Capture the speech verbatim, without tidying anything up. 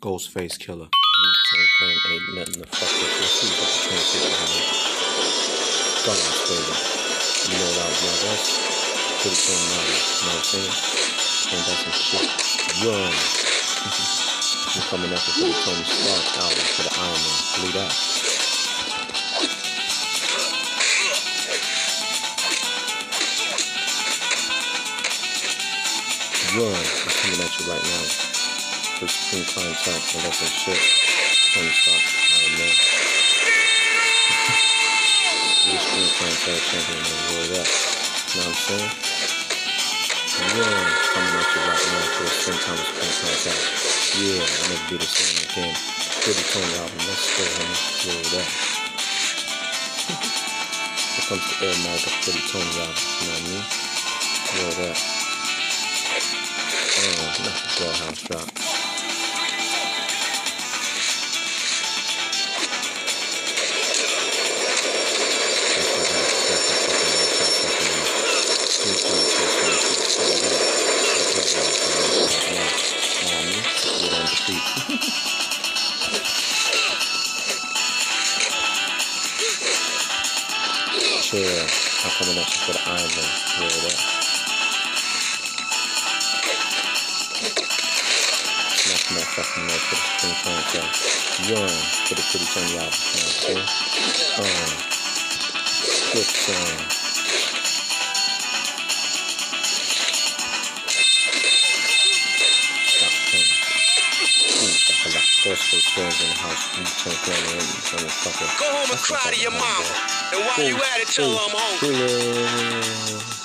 Ghostface Killah. Wu-Tang Clan ain't nothing to fuck with. Let's see what the transition is. God's favorite. You know what I was? Pretty cool now. You know what I'm saying? Ain't that some shit? Run. I'm coming up with the Tony Stark album for the Iron Man. Believe that. Run. I'm coming at you right now. For Supreme Clientele. And that's some shit. Tony Stark. Iron Man. You're Supreme Clientele champion. Word up. You know what I'm saying? Run. Coming at you right now for the springtime of Supreme Clientele. Yeah, I'll never be the same again. Pretty Tony album. Let's go, honey. Word up. Here comes the Air Maga Pretty Tony album. You know what I mean? Word up. Oh, not the Jailhouse drop. Chill. I'm coming at you for the Iron Man. Word up. Smacking that fucking note for the Supreme Clientele. Run for the Pretty Tony album. You know what I'm saying? Um, quick song. Stop playing. Ooh, that's a lot. Ghostface girls in the house. You can't play me in. Motherfucker. Go home and cry to your mama. And while you at it, tell her I'm home.